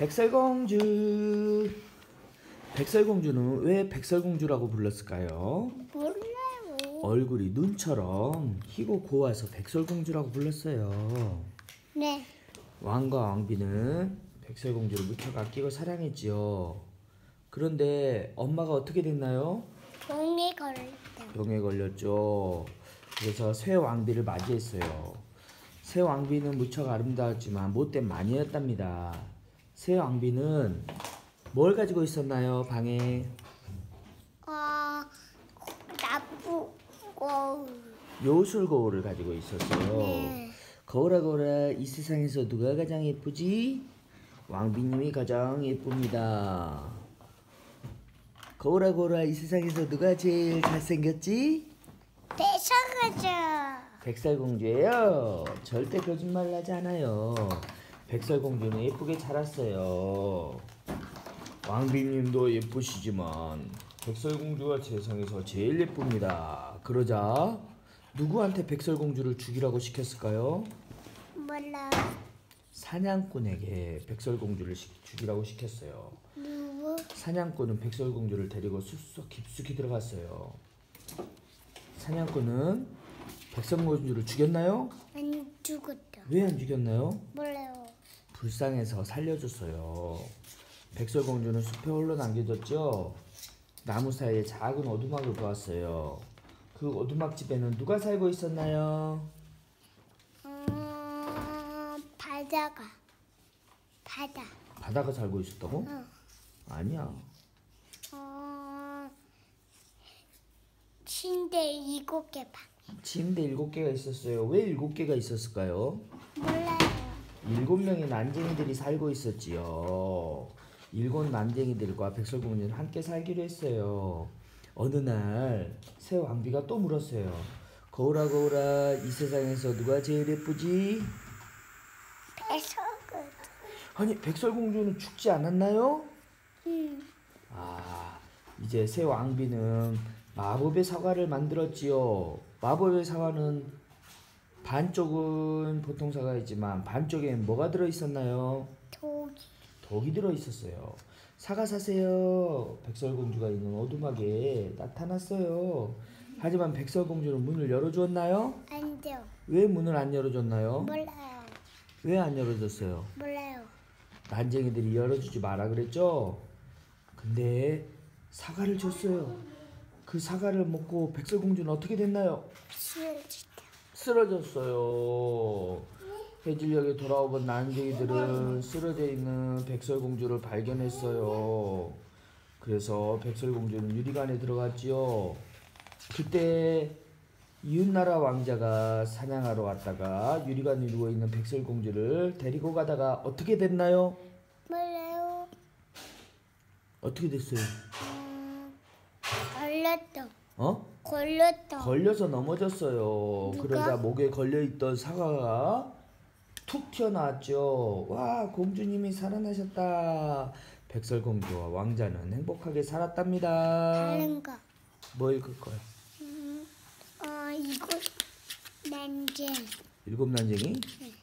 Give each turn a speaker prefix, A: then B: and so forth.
A: 백설공주. 백설공주는 왜 백설공주라고 불렀을까요?
B: 몰라요.
A: 얼굴이 눈처럼 희고 고와서 백설공주라고 불렀어요.
B: 네.
A: 왕과 왕비는 백설공주를 무척 아끼고 사랑했지요. 그런데 엄마가 어떻게 됐나요?
B: 병에 걸렸다.
A: 병에 걸렸죠. 그래서 새 왕비를 맞이했어요. 새 왕비는 무척 아름다웠지만 못된 마녀였답니다. 새 왕비는 뭘 가지고 있었나요? 방에
B: 나쁘고.
A: 요술 거울을 가지고 있었어요.
B: 네.
A: 거울아 거울아, 이 세상에서 누가 가장 예쁘지? 왕비님이 가장 예쁩니다. 거울아 거울아, 이 세상에서 누가 제일 잘생겼지?
B: 배상하죠.
A: 백설공주예요. 절대 거짓말 하지 않아요. 백설공주는 예쁘게 자랐어요. 왕비님도 예쁘시지만 백설공주가 세상에서 제일 예쁩니다. 그러자 누구한테 백설공주를 죽이라고 시켰을까요?
B: 몰라.
A: 사냥꾼에게 백설공주를 죽이라고 시켰어요.
B: 누구?
A: 사냥꾼은 백설공주를 데리고 숲속 깊숙이 들어갔어요. 사냥꾼은 백설공주를 죽였나요?
B: 안 죽었다.
A: 왜 안 죽였나요?
B: 몰라요.
A: 불쌍해서 살려줬어요. 백설공주는 숲에 홀로 남겨졌죠. 나무 사이에 작은 오두막을 보았어요. 그 오두막 집에는 누가 살고 있었나요?
B: 바다.
A: 바다가 살고 있었다고?
B: 응.
A: 아니야.
B: 침대 7개 방.
A: 침대 7개가 있었어요. 왜 7개가 있었을까요?
B: 몰라요.
A: 7명의 난쟁이들이 살고 있었지요. 7 난쟁이들과 백설공주는 함께 살기로 했어요. 어느 날 새 왕비가 또 물었어요. 거울아 거울아, 이 세상에서 누가 제일 예쁘지?
B: 배속은.
A: 아니, 백설공주는 죽지 않았나요?
B: 응.
A: 이제 새 왕비는 마법의 사과를 만들었지요. 마법의 사과는 반쪽은 보통 사과이지만 반쪽엔 뭐가 들어있었나요? 독이 들어있었어요. 사과 사세요. 백설공주가 있는 오두막에 나타났어요. 하지만 백설공주는 문을 열어주었나요?
B: 안 돼요.
A: 왜 문을 안 열어줬나요?
B: 몰라요.
A: 왜 안 열어줬어요?
B: 몰라요.
A: 난쟁이들이 열어주지 마라 그랬죠? 근데 사과를 줬어요. 그 사과를 먹고 백설공주는 어떻게 됐나요? 쓰러졌어요. 해질녘에 돌아오던 난쟁이들은 쓰러져 있는 백설공주를 발견했어요. 그래서 백설공주는 유리관에 들어갔지요. 그때 이웃나라 왕자가 사냥하러 왔다가 유리관에 누워있는 백설공주를 데리고 가다가 어떻게 됐나요?
B: 몰라요.
A: 어떻게 됐어요?
B: 걸렸다.
A: 어? 걸려서 넘어졌어요.
B: 누가?
A: 그러자 목에 걸려있던 사과가 툭 튀어나왔죠. 와, 공주님이 살아나셨다. 백설공주와 왕자는 행복하게 살았답니다.
B: 다른 거.
A: 뭐 읽을 거야?
B: 이거 난쟁이.
A: 7 난쟁이?
B: 네.